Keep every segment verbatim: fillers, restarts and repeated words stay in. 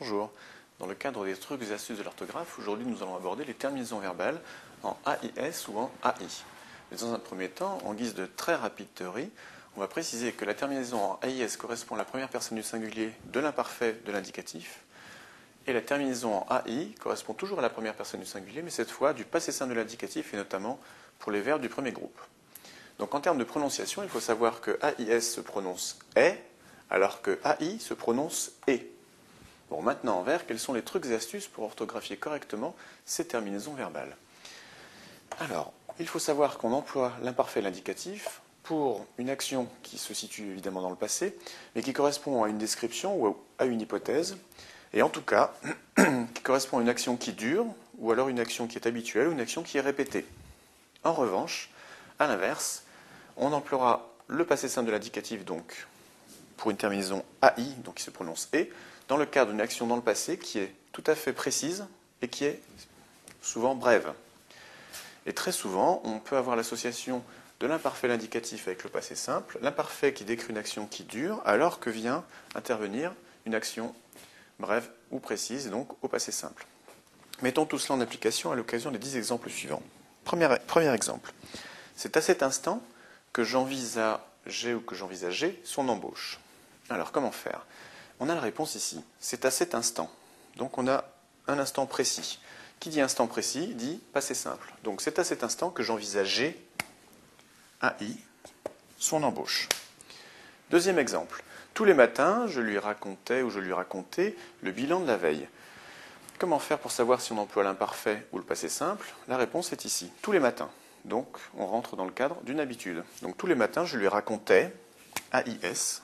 Bonjour. Dans le cadre des trucs et astuces de l'orthographe, aujourd'hui nous allons aborder les terminaisons verbales en A I S ou en A I. Mais dans un premier temps, en guise de très rapide théorie, on va préciser que la terminaison en A I S correspond à la première personne du singulier de l'imparfait de l'indicatif, et la terminaison en A I correspond toujours à la première personne du singulier, mais cette fois du passé simple de l'indicatif, et notamment pour les verbes du premier groupe. Donc en termes de prononciation, il faut savoir que A I S se prononce « est », alors que A I se prononce « est ». Bon, maintenant en vers, quels sont les trucs et astuces pour orthographier correctement ces terminaisons verbales? Alors, il faut savoir qu'on emploie l'imparfait et l'indicatif pour une action qui se situe évidemment dans le passé, mais qui correspond à une description ou à une hypothèse, et en tout cas, qui correspond à une action qui dure, ou alors une action qui est habituelle, ou une action qui est répétée. En revanche, à l'inverse, on emploiera le passé simple de l'indicatif, donc pour une terminaison A I, donc qui se prononce « et », dans le cadre d'une action dans le passé qui est tout à fait précise et qui est souvent brève. Et très souvent, on peut avoir l'association de l'imparfait et l'indicatif avec le passé simple, l'imparfait qui décrit une action qui dure, alors que vient intervenir une action brève ou précise, donc au passé simple. Mettons tout cela en application à l'occasion des dix exemples suivants. Premier, premier exemple. C'est à cet instant que j'envisageais ou que j'envisageais son embauche. Alors, comment faire? On a la réponse ici. C'est à cet instant. Donc, on a un instant précis. Qui dit instant précis dit passé simple. Donc, c'est à cet instant que j'envisageais, A I, son embauche. Deuxième exemple. Tous les matins, je lui racontais ou je lui racontais le bilan de la veille. Comment faire pour savoir si on emploie l'imparfait ou le passé simple? La réponse est ici. Tous les matins. Donc, on rentre dans le cadre d'une habitude. Donc, tous les matins, je lui racontais, A I S,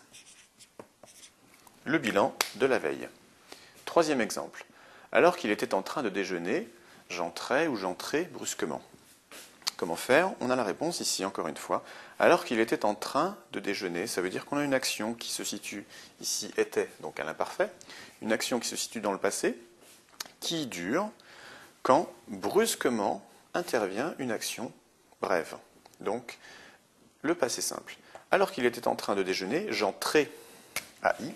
le bilan de la veille. Troisième exemple. Alors qu'il était en train de déjeuner, j'entrais ou j'entrais brusquement. Comment faire? On a la réponse ici, encore une fois. Alors qu'il était en train de déjeuner, ça veut dire qu'on a une action qui se situe ici, était, donc à l'imparfait, une action qui se situe dans le passé, qui dure quand brusquement intervient une action brève. Donc, le passé simple. Alors qu'il était en train de déjeuner, j'entrais, A I,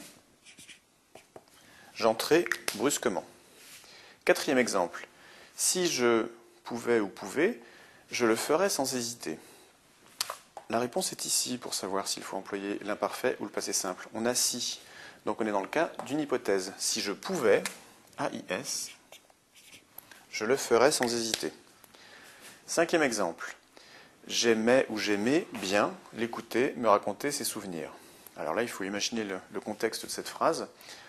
j'entrais brusquement. Quatrième exemple. Si je pouvais ou pouvais, je le ferais sans hésiter. La réponse est ici pour savoir s'il faut employer l'imparfait ou le passé simple. On a si. Donc on est dans le cas d'une hypothèse. Si je pouvais, A I S, je le ferais sans hésiter. Cinquième exemple. J'aimais ou j'aimais bien l'écouter, me raconter ses souvenirs. Alors là, il faut imaginer le, le contexte de cette phrase.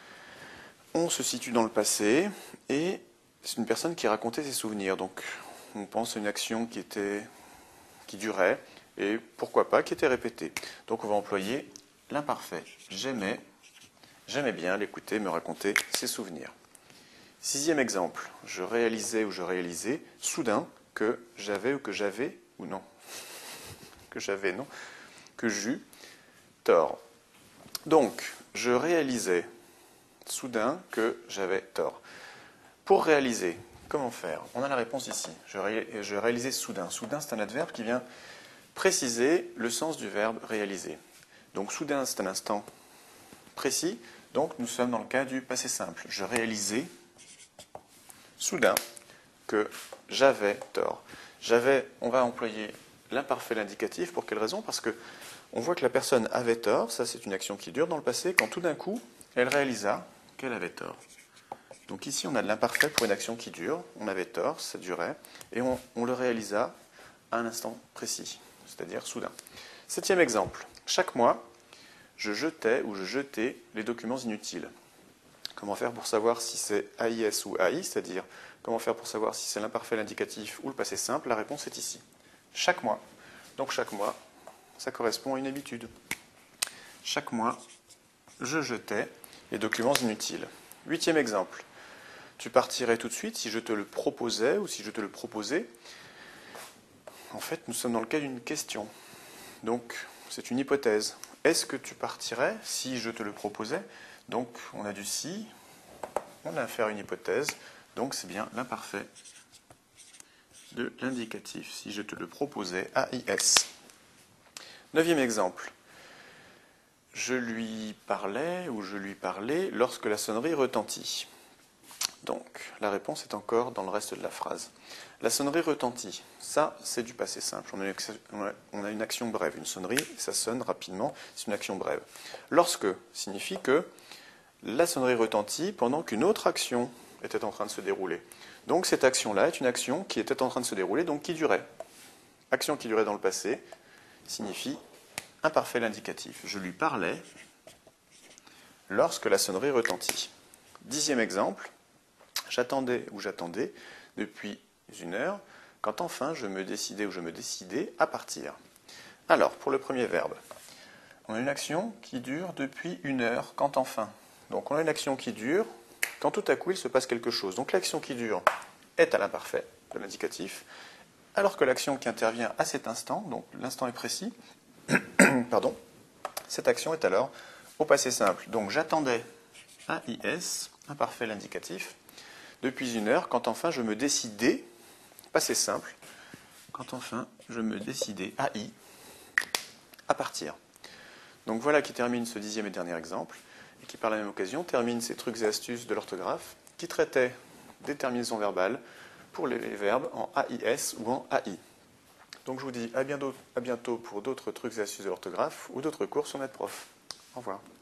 On se situe dans le passé et c'est une personne qui racontait ses souvenirs. Donc on pense à une action qui, était, qui durait et pourquoi pas qui était répétée. Donc on va employer l'imparfait. J'aimais, j'aimais bien l'écouter, me raconter ses souvenirs. Sixième exemple. Je réalisais ou je réalisais soudain que j'avais ou que j'avais, ou non, que j'avais, non, que j'eus tort. Donc, je réalisais soudain que j'avais tort. Pour réaliser, comment faire? On a la réponse ici. Je, ré, je réalisais soudain. Soudain, c'est un adverbe qui vient préciser le sens du verbe réaliser. Donc, soudain, c'est un instant précis. Donc, nous sommes dans le cas du passé simple. Je réalisais soudain que j'avais tort. J'avais, on va employer l'imparfait l'indicatif. Pour quelle raison? Parce que on voit que la personne avait tort. Ça, c'est une action qui dure dans le passé. Quand tout d'un coup, elle réalisa qu'elle avait tort. Donc ici, on a de l'imparfait pour une action qui dure. On avait tort, ça durait, et on, on le réalisa à un instant précis, c'est-à-dire soudain. Septième exemple. Chaque mois, je jetais ou je jetais les documents inutiles. Comment faire pour savoir si c'est A I S ou A I, c'est-à-dire comment faire pour savoir si c'est l'imparfait l'indicatif ou le passé simple? La réponse est ici. Chaque mois. Donc chaque mois, ça correspond à une habitude. Chaque mois, je jetais les documents inutiles. Huitième exemple. Tu partirais tout de suite si je te le proposais ou si je te le proposais. En fait, nous sommes dans le cas d'une question. Donc, c'est une hypothèse. Est-ce que tu partirais si je te le proposais? Donc, on a du si, on a affaire à une hypothèse, donc c'est bien l'imparfait de l'indicatif. Si je te le proposais, A I S. Neuvième exemple. Je lui parlais ou je lui parlais lorsque la sonnerie retentit. Donc, la réponse est encore dans le reste de la phrase. La sonnerie retentit. Ça, c'est du passé simple. On a, une, on a une action brève. Une sonnerie, ça sonne rapidement. C'est une action brève. Lorsque signifie que la sonnerie retentit pendant qu'une autre action était en train de se dérouler. Donc, cette action-là est une action qui était en train de se dérouler, donc qui durait. Action qui durait dans le passé signifie imparfait l'indicatif. Je lui parlais lorsque la sonnerie retentit. Dixième exemple. J'attendais ou j'attendais depuis une heure, quand enfin je me décidais ou je me décidais à partir. Alors, pour le premier verbe, on a une action qui dure depuis une heure, quand enfin. Donc on a une action qui dure quand tout à coup il se passe quelque chose. Donc l'action qui dure est à l'imparfait de l'indicatif, alors que l'action qui intervient à cet instant, donc l'instant est précis, pardon, cette action est alors au passé simple. Donc j'attendais A I S, imparfait l'indicatif, depuis une heure, quand enfin je me décidais, passé simple, quand enfin je me décidais, A I, à partir. Donc voilà qui termine ce dixième et dernier exemple, et qui par la même occasion termine ces trucs et astuces de l'orthographe qui traitaient des terminaisons verbales pour les verbes en A I S ou en A I. Donc je vous dis à bientôt, à bientôt pour d'autres trucs et astuces de l'orthographe ou d'autres cours sur NetProf. Au revoir.